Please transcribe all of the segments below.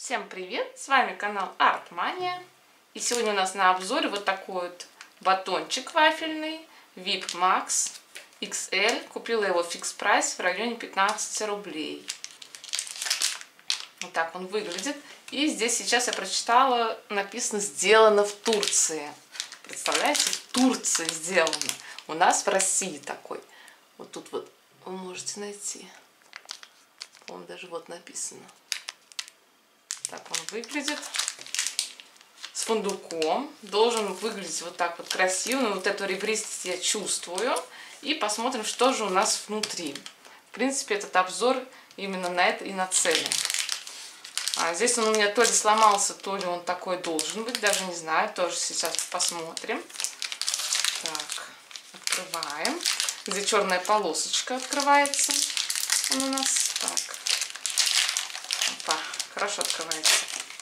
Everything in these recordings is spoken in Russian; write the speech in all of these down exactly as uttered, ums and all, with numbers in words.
Всем привет! С вами канал Артмания. И сегодня у нас на обзоре вот такой вот батончик вафельный ви ай пи Max икс эль. Купила его в фикс прайс в районе пятнадцати рублей. Вот так он выглядит. И здесь сейчас я прочитала, написано «Сделано в Турции». Представляете, в Турции сделано. У нас в России такой. Вот тут вот вы можете найти. По-моему, даже вот написано. Так он выглядит. С фундуком. Должен выглядеть вот так вот красиво. Вот эту ребристость я чувствую. И посмотрим, что же у нас внутри. В принципе, этот обзор именно на это и нацелен. А здесь он у меня то ли сломался, то ли он такой должен быть. Даже не знаю. Тоже сейчас посмотрим. Так, открываем. Где черная полосочка открывается. Он у нас так. Опа. Хорошо открывается.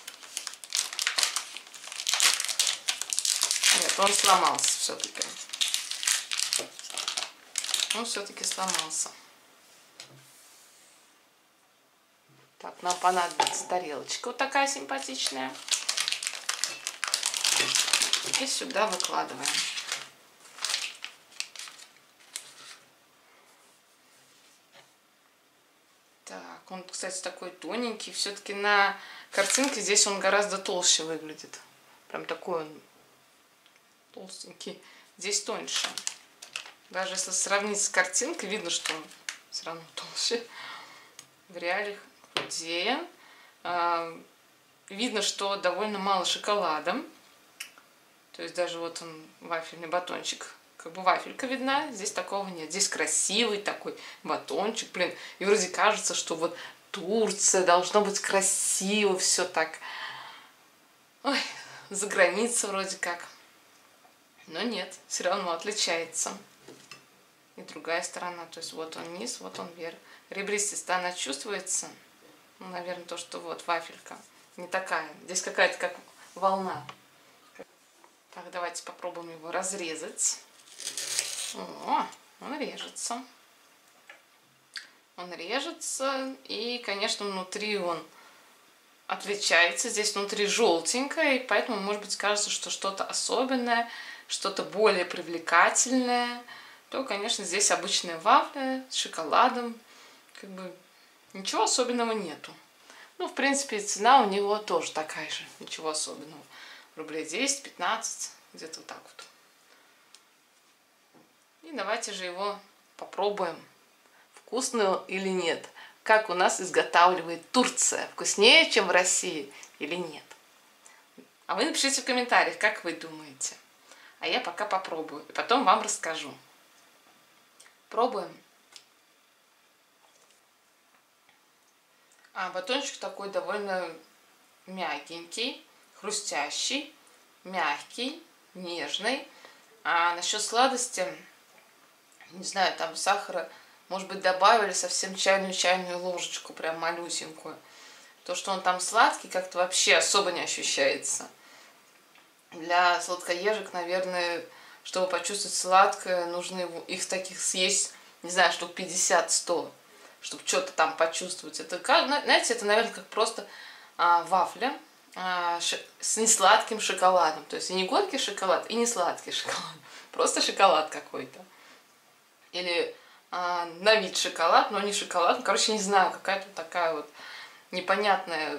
Нет, он сломался все-таки. Он все-таки сломался. Так, нам понадобится тарелочка вот такая симпатичная. И сюда выкладываем. Так, он, кстати, такой тоненький. Все-таки на картинке здесь он гораздо толще выглядит. Прям такой он толстенький. Здесь тоньше. Даже если сравнить с картинкой, видно, что он все равно толще. В реалиях худее. Видно, что довольно мало шоколада. То есть даже вот он, вафельный батончик. Как бы вафелька видна, здесь такого нет. Здесь красивый такой батончик, блин. И вроде кажется, что вот Турция, должно быть красиво, все так. Ой, за границей вроде как. Но нет, все равно отличается. И другая сторона, то есть вот он низ, вот он вверх. Ребристость она чувствуется. Ну, наверное, то, что вот вафелька не такая. Здесь какая-то как волна. Так, давайте попробуем его разрезать. О, он режется. Он режется. И, конечно, внутри он отличается. Здесь внутри желтенькое. И поэтому, может быть, кажется, что что-то особенное, что-то более привлекательное. То, конечно, здесь обычная вафля с шоколадом. Как бы ничего особенного нету. Ну, в принципе, цена у него тоже такая же. Ничего особенного. Рублей десять-пятнадцать. Где-то вот так вот. И давайте же его попробуем, вкусно или нет. Как у нас изготавливает Турция. Вкуснее, чем в России или нет. А вы напишите в комментариях, как вы думаете. А я пока попробую. И потом вам расскажу. Пробуем. А батончик такой довольно мягенький, хрустящий, мягкий, нежный. А насчет сладости... Не знаю, там сахара, может быть, добавили совсем чайную чайную ложечку, прям малюсенькую. То, что он там сладкий, как-то вообще особо не ощущается. Для сладкоежек, наверное, чтобы почувствовать сладкое, нужно их таких съесть, не знаю, штук пятьдесят-сто, чтобы что-то там почувствовать. Это, как, знаете, это, наверное, как просто а, вафля а, с несладким шоколадом. То есть и не горький шоколад, и не сладкий шоколад. Просто шоколад какой-то. Или а, на вид шоколад, но не шоколад. Ну, короче, не знаю, какая-то такая вот непонятная,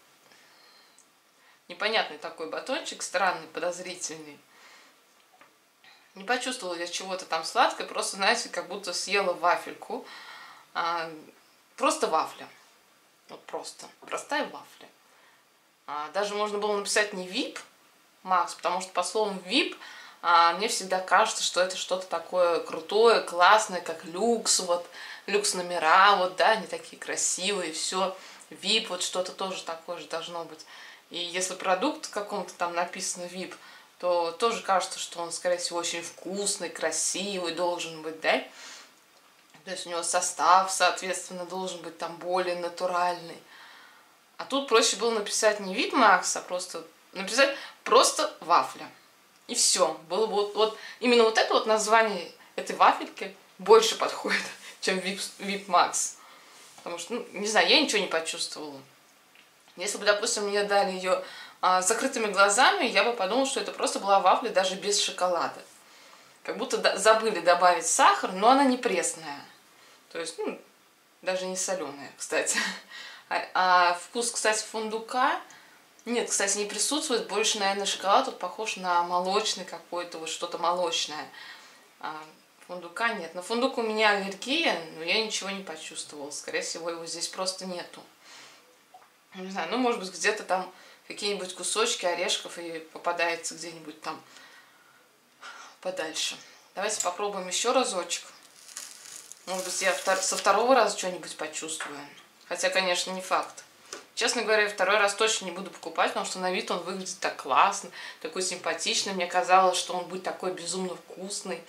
непонятный такой батончик, странный, подозрительный. Не почувствовала я чего-то там сладкое, просто, знаете, как будто съела вафельку. А, просто вафля. Вот просто. Простая вафля. А, даже можно было написать не ви ай пи Max, потому что по словам ви ай пи А мне всегда кажется, что это что-то такое крутое, классное, как люкс, вот, люкс номера, вот, да, они такие красивые, все, ви ай пи, вот что-то тоже такое же должно быть. И если продукт каком-то там написано ви ай пи, то тоже кажется, что он, скорее всего, очень вкусный, красивый должен быть, да. То есть у него состав, соответственно, должен быть там более натуральный. А тут проще было написать не ви ай пи Max, а просто написать просто вафля. И все. Было бы вот, вот именно вот это вот название этой вафельки больше подходит, чем ви ай пи Max. Потому что, ну, не знаю, я ничего не почувствовала. Если бы, допустим, мне дали ее а, с закрытыми глазами, я бы подумала, что это просто была вафля даже без шоколада. Как будто до забыли добавить сахар, но она не пресная. То есть, ну, даже не соленая, кстати. А, а вкус, кстати, фундука, нет, кстати, не присутствует. Больше, наверное, шоколад тут похож на молочный какой-то, вот что-то молочное. А фундука нет. На фундук у меня аллергия, но я ничего не почувствовала. Скорее всего, его здесь просто нету. Не знаю, ну, может быть, где-то там какие-нибудь кусочки орешков и попадается где-нибудь там подальше. Давайте попробуем еще разочек. Может быть, я со второго раза что-нибудь почувствую. Хотя, конечно, не факт. Честно говоря, второй раз точно не буду покупать, потому что на вид он выглядит так классно, такой симпатичный. Мне казалось, что он будет такой безумно вкусный.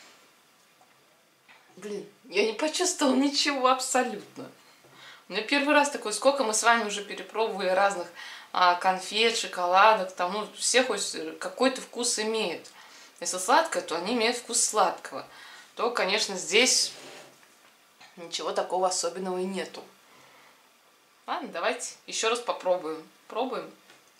Блин, я не почувствовала ничего абсолютно. У меня первый раз такой, сколько мы с вами уже перепробовали разных а, конфет, шоколадок, там, ну, все хоть какой-то вкус имеют. Если сладкое, то они имеют вкус сладкого. То, конечно, здесь ничего такого особенного и нету. Ладно, давайте еще раз попробуем. Пробуем.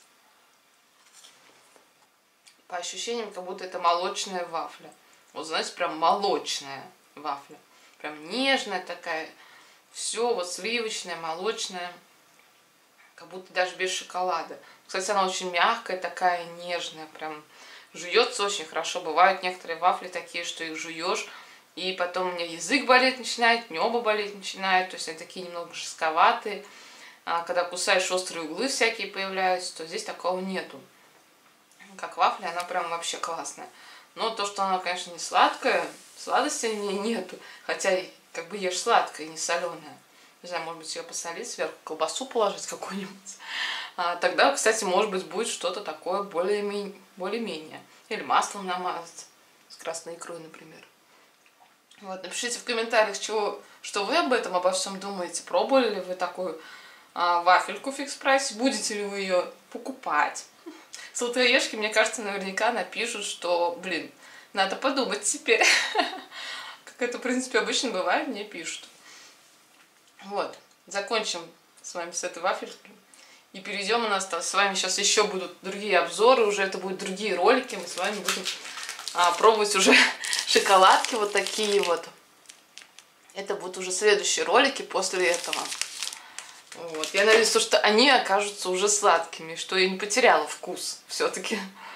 По ощущениям, как будто это молочная вафля. Вот, знаете, прям молочная вафля. Прям нежная такая. Все вот сливочное, молочное. Как будто даже без шоколада. Кстати, она очень мягкая, такая нежная. Прям жуется очень хорошо. Бывают некоторые вафли такие, что их жуешь, и потом у меня язык болеть начинает, небо болеть начинает. То есть они такие немного жестковатые. А когда кусаешь, острые углы всякие появляются, то здесь такого нету. Как вафля, она прям вообще классная. Но то, что она, конечно, не сладкая, сладости в ней нету. Хотя как бы ешь сладкое, не соленое. Не знаю, может быть, ее посолить, сверху колбасу положить какую-нибудь. А, тогда, кстати, может быть, будет что-то такое более-менее. Более-менее. Или маслом намазать. С красной икрой, например. Вот, напишите в комментариях, чего, что вы об этом, обо всем думаете. Пробовали ли вы такую а, вафельку в фикс прайсе? Будете ли вы ее покупать? Сладкоежки, мне кажется, наверняка напишут, что, блин, надо подумать теперь. Как это, в принципе, обычно бывает, мне пишут. Вот, закончим с вами с этой вафелькой. И перейдем, у нас с вами сейчас еще будут другие обзоры, уже это будут другие ролики. Мы с вами будем а, пробовать уже шоколадки вот такие вот. Это будут уже следующие ролики после этого. Вот. Я надеюсь, что они окажутся уже сладкими, что я не потеряла вкус все-таки.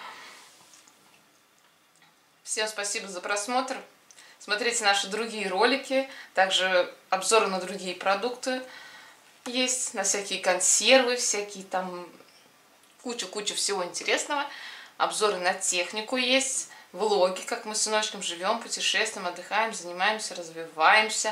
Всем спасибо за просмотр. Смотрите наши другие ролики, также обзоры на другие продукты есть, на всякие консервы, всякие там куча-куча всего интересного. Обзоры на технику есть, влоги, как мы с сыночком живем, путешествуем, отдыхаем, занимаемся, развиваемся.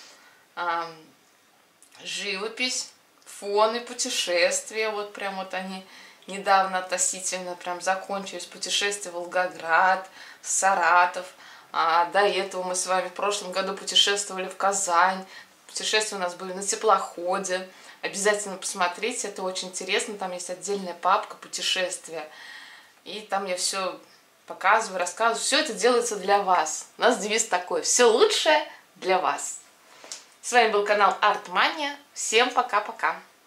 Живопись, фоны, путешествия, вот прям вот они недавно относительно прям закончились. Путешествие в Волгоград, Саратов. А до этого мы с вами в прошлом году путешествовали в Казань. Путешествия у нас были на теплоходе. Обязательно посмотрите, это очень интересно. Там есть отдельная папка путешествия. И там я все показываю, рассказываю. Все это делается для вас. У нас девиз такой: все лучшее для вас. С вами был канал Артмания. Всем пока-пока.